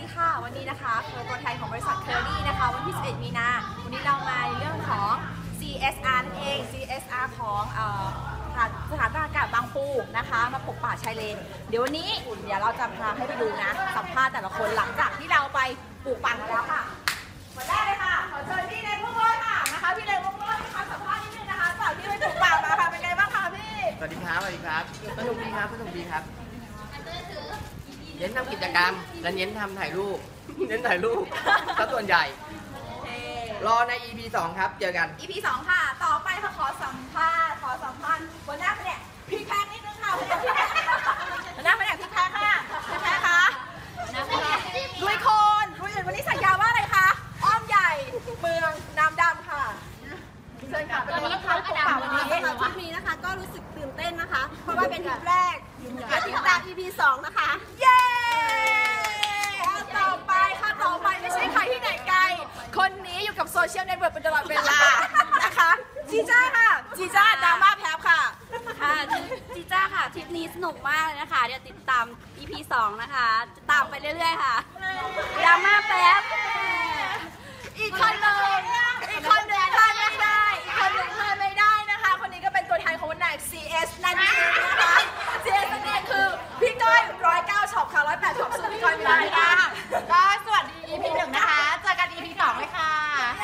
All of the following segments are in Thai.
ดีค่ะวันนี้นะคะคือตัวแทนของบริษัท Kerry นะคะวันที่11 มีนาวันนี้เรามาในเรื่องของ CSR นั่นเอง CSR ของสถานอากาศบางปูนะคะมาปลูกป่าชายเลนเดี๋ยววันนี้เราจะพาให้ไปดูนะสัมภาษณ์แต่ละคนหลังจากที่เราไปปลูกป่ามาแล้วค่ะมาได้เลยค่ะขอเชิญพี่เล็กมุ่งเลยค่ะนะคะพี่เล็กมุ่งเลยนะคะสัมภาษณ์นิดนึงนะคะจากที่ไปปลูกป่ามาค่ะเป็นไงบ้างคะพี่สวัสดีครับสวัสดีครับสนุกดีครับสนุกดีครับเน้นทำกิจกรรมและเน้นทำถ่ายรูปเน้นถ่ายรูปซะส่วนใหญ่รอใน EP 2 ครับเจอกัน EP 2 ค่ะต่อไปค่ะขอสัมภาษณ์หัวหน้าแผนกพี่แพงนิดนึงค่ะหัวหน้าแผนกพี่แพงค่ะพี่แพงคะลุยคนลุยอื่นวันนี้สัญญาว่าอะไรคะอ้อมใหญ่เมืองน้ำดำค่ะเชิญค่ะวันนี้ค่ะวันนี้ทริปนี้นะคะก็รู้สึกตื่นเต้นนะคะเพราะว่าเป็นทริปแรกและติดตาม EP 2 นะคะเย้ต่อไปค่ะต่อไปไม่ใช่ใครที่ไหนไกลคนนี้อยู่กับโซเชียลเน็ตเวิร์กเป็นตลอดเวลานะคะจีจ้าค่ะจีจ้าดราม่าแพบค่ะค่ะจีจ้าค่ะทริปนี้สนุกมากเลยนะคะเดี๋ยวติดตาม EP 2 นะคะจะตามไปเรื่อยๆค่ะดราม่าแป๊บอีกคนหนึ่งพลาดไม่ได้อีกคนหนึ่งพลาดไม่ได้นะคะคนนี้ก็เป็นตัวแทนของแผนก CS นั่นเองนะคะ CS นั่นเองคือพี่ก้อย109ช็อปค่ะ108ช็อปซึ่งพี่ก้อยไม่ได้ค่ะก็สวัสดี EP 1 นะคะเจอกัน EP 2 เลยค่ะ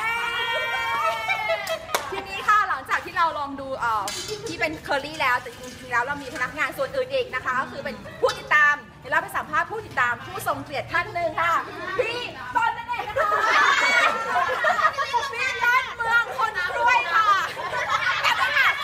ทีนี้ค่ะหลังจากที่เราลองดูที่เป็นเคอรี่แล้วแต่จริงๆแล้วเรามีพนักงานส่วนอื่นอีกนะคะก็คือเป็นผู้ติดตามเดี๋ยวเราไปสัมภาษณ์ผู้ติดตามผู้ทรงเกียรติท่านหนึ่งค่ะพี่ต้นนั่นเองนะคะพี่ยอดเมืองคนรวยค่ะแป๊บนึงค่ะ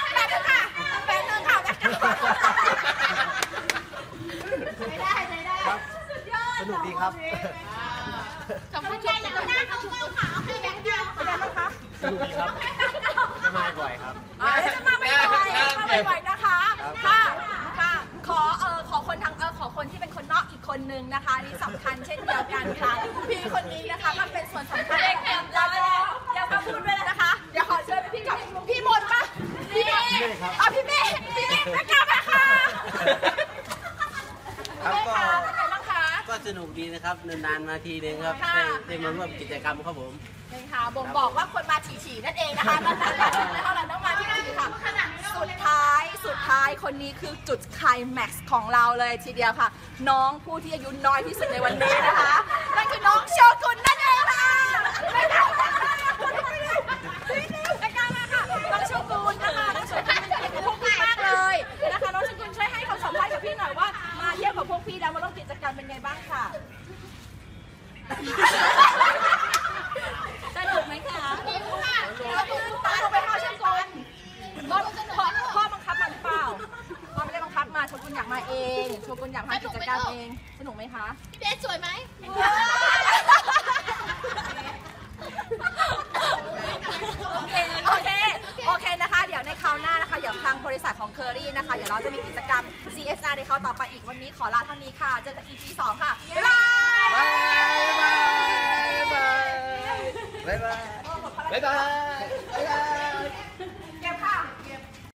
ไม่ได้ครับสนุกดีครับขอบคุณใจแล้วนะเขาขาวให้แบงค์เดียวเป็นไงบ้างคะสนุกดีครับจะมาบ่อยครับจะมาบ่อยนะคะค่ะขอคนที่เป็นคนนอกอีกคนนึงนะคะนี่สำคัญเช่นเดียวกันค่ะพี่คนนี้นะคะก็เป็นส่วนสำคัญแล้วเดี๋ยวมาพูดด้วยนะคะเดี๋ยวขอเชิญพี่กับพี่มนต์ป่ะพี่เมย์พี่เมย์นักการค่ะก็สนุกดีนะครับนานๆมาทีนึงครับได้มาร่วมกิจกรรมครับผมนี่ค่ะบอกว่าคนมาฉี่นั่นเองนะคะนั่นแหละต้องมาที่นี่ค่ะสุดท้ายคนนี้คือจุดไคลแม็กซ์ของเราเลยทีเดียวค่ะน้องผู้ที่อายุน้อยที่สุดในวันนี้นะคะนั่นคือน้องโชกุนนั่นเองค่ะน้องโชกุนนะคะน้องโชกุนเป็นพวกพี่มากเลยนะคะน้องโชกุนช่วยให้คำสัมภาษณ์กับพี่หน่อยว่ามาเที่ยวกับพวกพี่แล้วมาร่วมกิจกรรมเป็นไงบ้างค่ะสนุกไหมคะตาลงไปเข้าเชื่อมก่อนพ่อบังคับมาหรือเปล่าพ่อไม่ได้บังคับมาโชกุนอยากมาเองโชกุนอยากทำกิจกรรมเองสนุกไหมคะพี่เบสสวยไหมโอเคนะคะเดี๋ยวในคราวหน้านะคะเดี๋ยวทางบริษัทของ Kerry นะคะเดี๋ยวเราจะมีกิจกรรม CSR ในคราวต่อไปอีกวันนี้ขอลาเท่านี้ค่ะเจอกัน EP 2 ค่ะบ๊ายบายบ๊ายบาย